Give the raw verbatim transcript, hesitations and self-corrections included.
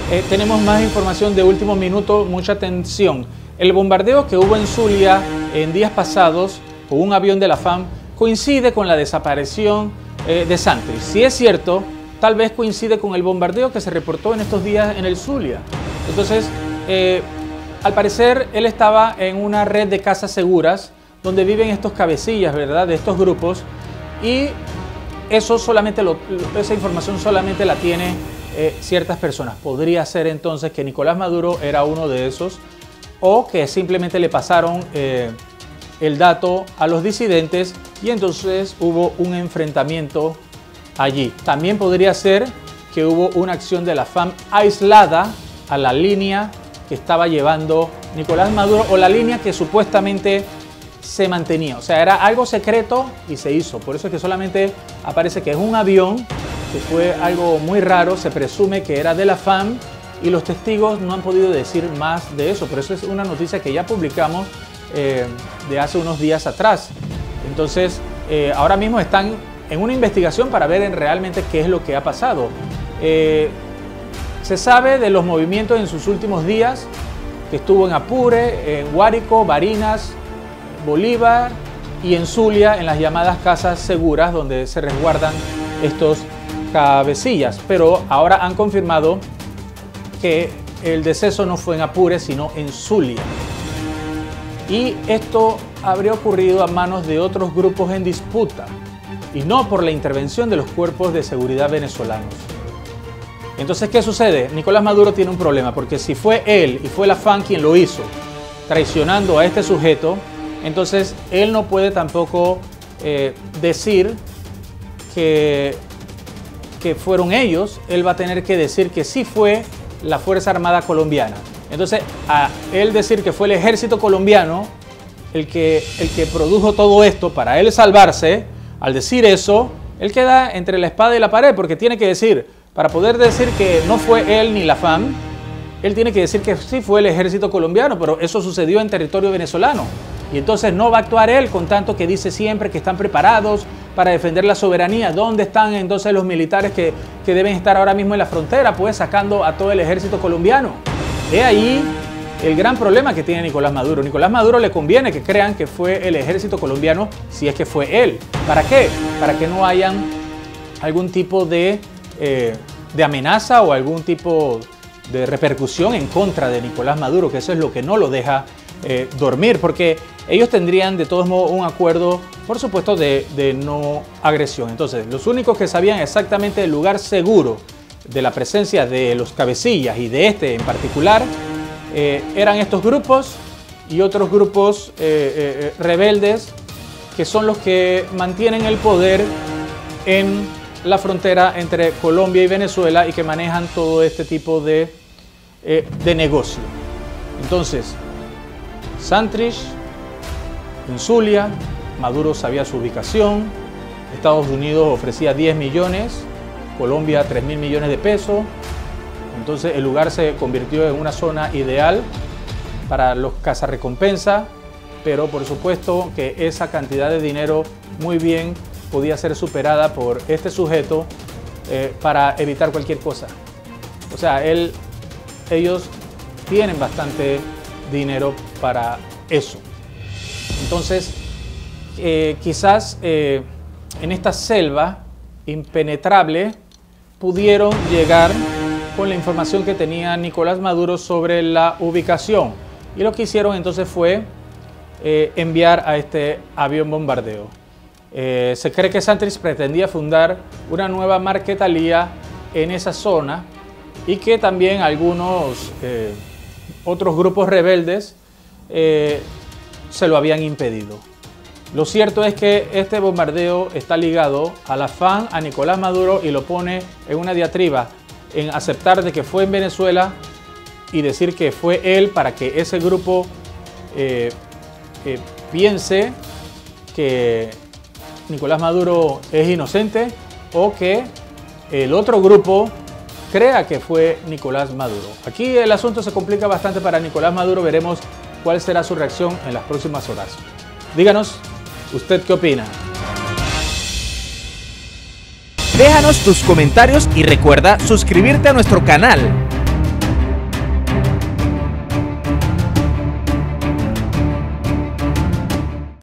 eh, tenemos más información de último minuto, mucha atención. El bombardeo que hubo en Zulia en días pasados con un avión de la FAM coincide con la desaparición eh, de Santrich. Si es cierto, tal vez coincide con el bombardeo que se reportó en estos días en el Zulia. Entonces, eh, al parecer, él estaba en una red de casas seguras donde viven estos cabecillas, ¿verdad?, de estos grupos, y eso solamente lo, esa información solamente la tiene eh, ciertas personas. Podría ser entonces que Nicolás Maduro era uno de esos, o que simplemente le pasaron eh, el dato a los disidentes y entonces hubo un enfrentamiento allí. También podría ser que hubo una acción de la FAM aislada a la línea que estaba llevando Nicolás Maduro, o la línea que supuestamente se mantenía. O sea, era algo secreto y se hizo. Por eso es que solamente aparece que es un avión, que fue algo muy raro. Se presume que era de la FAM y los testigos no han podido decir más de eso. Por eso es una noticia que ya publicamos eh, de hace unos días atrás. Entonces, eh, ahora mismo están en una investigación para ver en realmente qué es lo que ha pasado. Eh, se sabe de los movimientos en sus últimos días, que estuvo en Apure, en Guárico, Barinas, Bolívar y en Zulia, en las llamadas casas seguras donde se resguardan estos cabecillas. Pero ahora han confirmado que el deceso no fue en Apure, sino en Zulia. Y esto habría ocurrido a manos de otros grupos en disputa y no por la intervención de los cuerpos de seguridad venezolanos. Entonces, ¿qué sucede? Nicolás Maduro tiene un problema, porque si fue él y fue la FAM quien lo hizo, traicionando a este sujeto, entonces él no puede tampoco eh, decir que, que fueron ellos. Él va a tener que decir que sí fue la Fuerza Armada Colombiana. Entonces, a él decir que fue el ejército colombiano el que, el que produjo todo esto para él salvarse, al decir eso, él queda entre la espada y la pared, porque tiene que decir, para poder decir que no fue él ni la FAM, él tiene que decir que sí fue el ejército colombiano, pero eso sucedió en territorio venezolano. Y entonces no va a actuar él, con tanto que dice siempre que están preparados para defender la soberanía. ¿Dónde están entonces los militares que, que deben estar ahora mismo en la frontera, pues sacando a todo el ejército colombiano? He ahí el gran problema que tiene Nicolás Maduro. Nicolás Maduro le conviene que crean que fue el ejército colombiano, si es que fue él. ¿Para qué? Para que no hayan algún tipo de, eh, de amenaza o algún tipo de repercusión en contra de Nicolás Maduro, que eso es lo que no lo deja eh, dormir, porque ellos tendrían de todos modos un acuerdo, por supuesto, de, de no agresión. Entonces, los únicos que sabían exactamente el lugar seguro de la presencia de los cabecillas y de este en particular, eh, eran estos grupos y otros grupos eh, eh, rebeldes, que son los que mantienen el poder en la frontera entre Colombia y Venezuela y que manejan todo este tipo de, eh, de negocio. Entonces, Santrich en Zulia, Maduro sabía su ubicación, Estados Unidos ofrecía diez millones, Colombia tres mil millones de pesos. Entonces el lugar se convirtió en una zona ideal para los cazarrecompensa, pero por supuesto que esa cantidad de dinero muy bien podía ser superada por este sujeto eh, para evitar cualquier cosa. O sea, él, ellos tienen bastante dinero para eso. Entonces, eh, quizás eh, en esta selva impenetrable pudieron llegar con la información que tenía Nicolás Maduro sobre la ubicación. Y lo que hicieron entonces fue eh, enviar a este avión bombardeo. Eh, se cree que Santrich pretendía fundar una nueva marquetalía en esa zona y que también algunos eh, otros grupos rebeldes eh, se lo habían impedido. Lo cierto es que este bombardeo está ligado a la FAM, a Nicolás Maduro, y lo pone en una diatriba en aceptar de que fue en Venezuela y decir que fue él para que ese grupo eh, eh, piense que Nicolás Maduro es inocente, o que el otro grupo crea que fue Nicolás Maduro. Aquí el asunto se complica bastante para Nicolás Maduro. Veremos cuál será su reacción en las próximas horas. Díganos, ¿usted qué opina? Déjanos tus comentarios y recuerda suscribirte a nuestro canal.